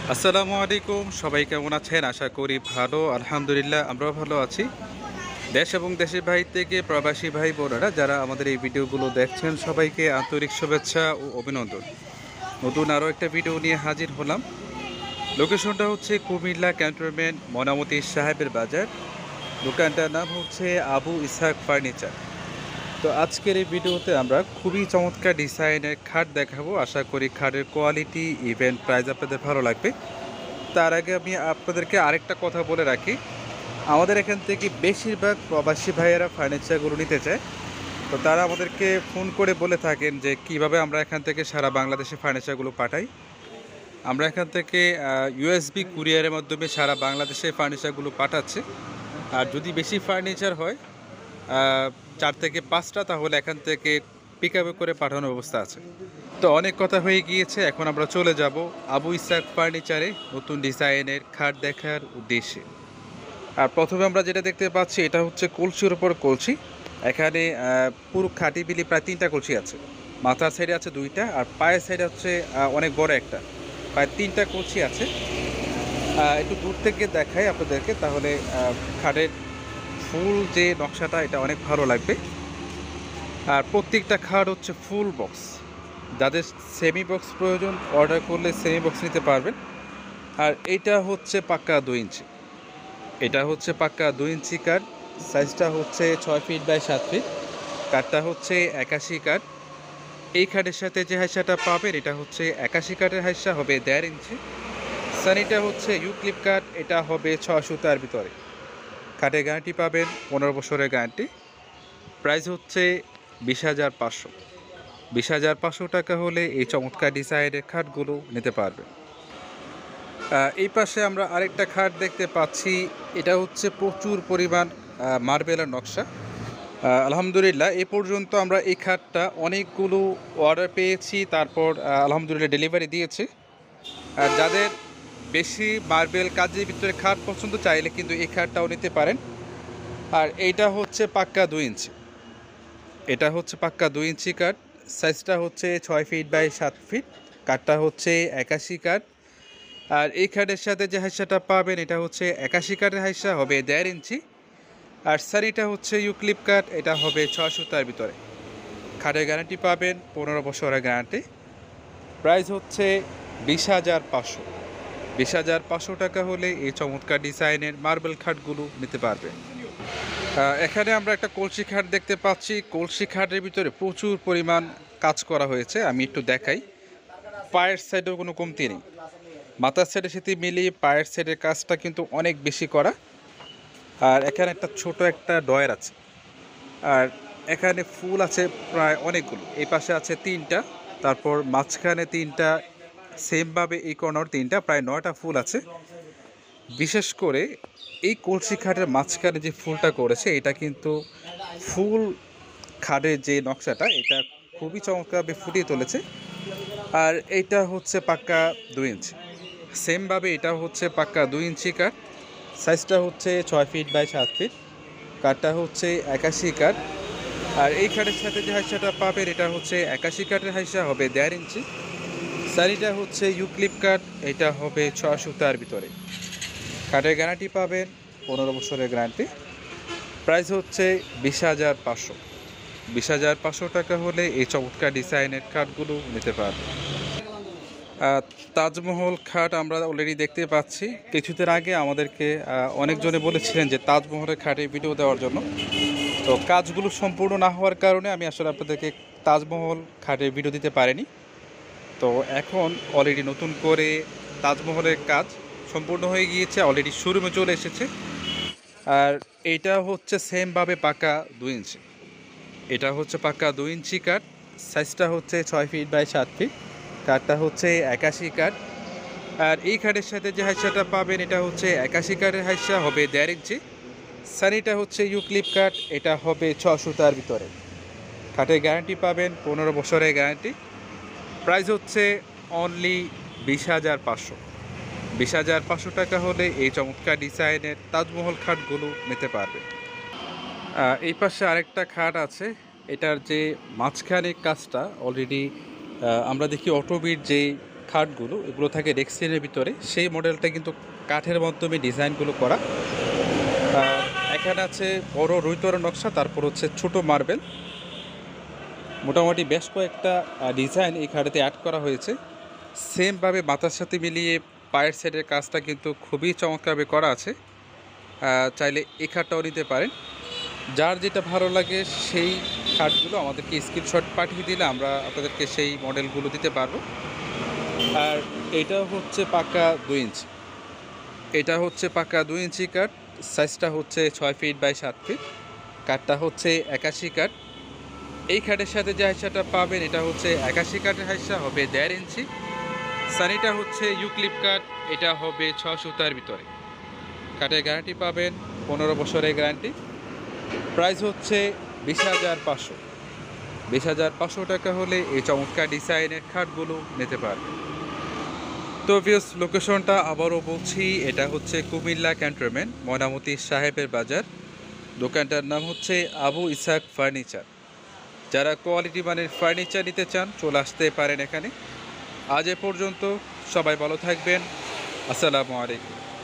আসসালামু আলাইকুম, সবাই কেমন আছেন? আশা করি ভালো। আলহামদুলিল্লাহ আমরাও ভালো আছি। দেশ এবং দেশের বাইরে থেকে প্রবাসী ভাই বোনেরা যারা আমাদের এই ভিডিওগুলো দেখছেন, সবাইকে আন্তরিক শুভেচ্ছা ও অভিনন্দন। নতুন আরও একটা ভিডিও নিয়ে হাজির হলাম। লোকেশনটা হচ্ছে কুমিল্লা ক্যান্টনমেন্ট মনামতি সাহেবের বাজার। দোকানটার নাম হচ্ছে আবু ইসহাক ফার্নিচার। তো আজকের এই ভিডিওতে আমরা খুবই চমৎকার ডিজাইনের খাট দেখাবো। আশা করি খাটের কোয়ালিটি ইভেন্ট প্রাইস আপনাদের ভালো লাগবে। তার আগে আমি আপনাদেরকে আরেকটা কথা বলে রাখি, আমাদের এখান থেকে বেশিরভাগ প্রবাসী ভাইয়েরা ফার্নিচারগুলো নিতে চায়। তো তারা আমাদেরকে ফোন করে বলে থাকেন যে কিভাবে আমরা এখান থেকে সারা বাংলাদেশে ফার্নিচারগুলো পাঠাই। আমরা এখান থেকে ইউএসবি কুরিয়ারের মাধ্যমে সারা বাংলাদেশে ফার্নিচারগুলো পাঠাচ্ছি। আর যদি বেশি ফার্নিচার হয় 4 থেকে 5টা, তাহলে এখান থেকে পিক আপ করে পাঠানোর ব্যবস্থা আছে। তো অনেক কথা হয়ে গিয়েছে, এখন আমরা চলে যাব আবু ইসাক ফার্নিচারে নতুন ডিজাইনের খাট দেখার উদ্দেশ্যে। আর প্রথমে আমরা যেটা দেখতে পাচ্ছি, এটা হচ্ছে কলসির উপর কলসি। এখানে পুরো খাটি বিলি প্রায় 3টা কলসি আছে। মাথার সাইডে আছে 2টা, আর পায়ের সাইডে হচ্ছে অনেক বড় একটা, প্রায় 3টা কলসি আছে। একটু দূর থেকে দেখাই আপনাদেরকে, তাহলে খাটের ফুল যে নকশাটা এটা অনেক ভালো লাগবে। আর প্রত্যেকটা খাট হচ্ছে ফুল বক্স। যাদের সেমি বক্স প্রয়োজন, অর্ডার করলে সেমি বক্স নিতে পারবেন। আর এইটা হচ্ছে পাক্কা 2 ইঞ্চি। এটা হচ্ছে পাক্কা 2 ইঞ্চি কাঠ। সাইজটা হচ্ছে 6 ফিট বাই 7 ফিট। কাঠটা হচ্ছে 81 কাঠ। এই কাঠের সাথে যে হাইসাটা পাবেন, এটা হচ্ছে 81 কাঠের হাইসা, হবে 1.5 ইঞ্চি। সানিটা হচ্ছে ইউক্লিপ কাঠ, এটা হবে 6 সুতার ভিতরে। কাঠের গ্যারান্টি পাবেন 15 বছরের গ্যারান্টি। প্রাইস হচ্ছে 20,500। 20,500 টাকা হলে এই চমৎকার ডিজাইনের খাটগুলো নিতে পারবেন। এই পাশে আমরা আরেকটা খাট দেখতে পাচ্ছি। এটা হচ্ছে প্রচুর পরিমাণ মার্বেলের নকশা। আলহামদুলিল্লাহ এ পর্যন্ত আমরা এই খাটটা অনেকগুলো অর্ডার পেয়েছি, তারপর আলহামদুলিল্লাহ ডেলিভারি দিয়েছি। আর যাদের বেশি মার্বেল কাজের ভিতরে খাট পছন্দ, চাইলে কিন্তু এই খাটটাও নিতে পারেন। আর এইটা হচ্ছে পাক্কা 2 ইঞ্চি। এটা হচ্ছে পাক্কা 2 ইঞ্চি কাঠ। সাইজটা হচ্ছে 6 ফিট বাই 7 ফিট। কাঠটা হচ্ছে 81 কাঠ। আর এই কাঠের সাথে যে হাইসাটা পাবেন, এটা হচ্ছে 81 কাঠের হাইসা, হবে 1.5 ইঞ্চি। আর সারিটা হচ্ছে ইউক্লিপ কাঠ, এটা হবে 6 সুতার ভিতরে। খাটের গ্যারান্টি পাবেন 15 বছরের গ্যারান্টি। প্রাইস হচ্ছে 20,500। 20,500 টাকা হলে এই চমৎকার ডিজাইনের মার্বেল খাটগুলো নিতে পারবেন। এখানে আমরা একটা কলসি খাট দেখতে পাচ্ছি। কলসি খাটের ভিতরে প্রচুর পরিমাণ কাজ করা হয়েছে, আমি একটু দেখাই। পায়ের সাইডেও কোনো কমতি নেই। মাথার সাইডের সাথে মিলিয়ে পায়ের সাইডের কাজটা কিন্তু অনেক বেশি করা। আর এখানে একটা ছোট একটা ডয়ার আছে। আর এখানে ফুল আছে প্রায় অনেকগুলো। এই পাশে আছে 3টা, তারপর মাঝখানে 3টা, সেমভাবে এই কর্নার 3টা, প্রায় 9টা ফুল আছে। বিশেষ করে এই কলসি খাটের মাঝখানে যে ফুলটা করেছে, এটা কিন্তু ফুল খাটের যে নকশাটা, এটা খুবই চমৎকারভাবে ফুটিয়ে তুলেছে। আর এইটা হচ্ছে পাক্কা 2 ইঞ্চি। সেমভাবে এটা হচ্ছে পাক্কা 2 ইঞ্চি কাঠ। সাইজটা হচ্ছে 6 ফিট বাই 7 ফিট। কাঠটা হচ্ছে 81 কাঠ। আর এই কাঠের সাথে যে হাইসাটা পাবেন, এটা হচ্ছে 81 কাঠের হাইসা, হবে 1.5 ইঞ্চি। সারিটা হচ্ছে ইউক্লিপ কাঠ, এটা হবে 6 সুতার ভিতরে। কাঠের গ্যারান্টি পাবেন 15 বছরের গ্যারান্টি। প্রাইস হচ্ছে 20,500। 20,500 টাকা হলে এই চমৎকার ডিজাইনের খাটগুলো নিতে পারবেন। তাজমহল খাট আমরা অলরেডি দেখতে পাচ্ছি। কিছুদিন আগে আমাদেরকে অনেকজনে বলেছিলেন যে তাজমহলের খাটে ভিডিও দেওয়ার জন্য। তো কাজগুলো সম্পূর্ণ না হওয়ার কারণে আমি আসলে আপনাদেরকে তাজমহল খাটের ভিডিও দিতে পারিনি। তো এখন অলরেডি নতুন করে তাজমহলের কাজ সম্পূর্ণ হয়ে গিয়েছে, অলরেডি শোরুমে চলে এসেছে। আর এটা হচ্ছে সেমভাবে পাক্কা 2 ইঞ্চি। এটা হচ্ছে পাক্কা 2 ইঞ্চি কাঠ। সাইজটা হচ্ছে 6 ফিট বাই 7 ফিট। কাঠটা হচ্ছে 81 কাঠ। আর এই কাঠের সাথে যে হাইসাটা পাবেন, এটা হচ্ছে 81 কাঠের হাইসা, হবে 1.5 ইঞ্চি। সানিটা হচ্ছে ইউক্লিপ কাঠ, এটা হবে 6 সুতার ভিতরে। কাঠের গ্যারান্টি পাবেন 15 বছরের গ্যারান্টি। প্রাইস হচ্ছে অনলি 20,500। 20,500 টাকা হলে এই চমৎকার ডিজাইনের তাজমহল খাটগুলো নিতে পারবে। এই পাশে আরেকটা খাট আছে। এটার যে মাঝখানে কাজটা অলরেডি আমরা দেখি অটোবিট যে খাটগুলো এগুলো থাকে রেক্সিনের ভিতরে, সেই মডেলটা কিন্তু কাঠের মাধ্যমে ডিজাইনগুলো করা। আর এখানে আছে বড় রুইতর নকশা, তারপর হচ্ছে ছোট মার্বেল, মোটামুটি বেশ কয়েকটা ডিজাইন এই খাটেতে অ্যাড করা হয়েছে। সেমভাবে মাথার সাথে মিলিয়ে পায়ের সাইডের কাজটা কিন্তু খুবই চমৎকারভাবে করা আছে। চাইলে এই খাটটাও নিতে পারেন। যার যেটা ভালো লাগে সেই খাটগুলো আমাদেরকে স্ক্রিনশট পাঠিয়ে দিলে আমরা আপনাদেরকে সেই মডেলগুলো দিতে পারবো। আর এটা হচ্ছে পাকা 2 ইঞ্চি, এটা হচ্ছে পাকা 2 ইঞ্চি কাঠ, সাইজটা হচ্ছে 6 ফিট বাই 7 ফিট, কাঠটা হচ্ছে 81 কাঠ। এই খাটের সাথে যে হাইসাটা পাবেন এটা হচ্ছে 81 কাঠের হাইসা, হবে 1.5 ইঞ্চি। সানিটা হচ্ছে ইউক্লিপ কাঠ, এটা হবে 6 সুতার ভিতরে। কাঠের গ্যারান্টি পাবেন 15 বছরের গ্যারান্টি। প্রাইস হচ্ছে 20,500। 20,500 টাকা হলে এই চমৎকার ডিজাইনের খাটগুলো নিতে পারবেন। তো ভিউস, লোকেশনটা আবারও বলছি, এটা হচ্ছে কুমিল্লা ক্যান্টনমেন্ট, ময়নামতি সাহেবের বাজার। দোকানটার নাম হচ্ছে আবু ইসাক ফার্নিচার। যারা কোয়ালিটি মানের ফার্নিচার নিতে চান চলে আসতে পারেন এখানে। আজ এ পর্যন্ত, সবাই ভালো থাকবেন। আসসালামু আলাইকুম।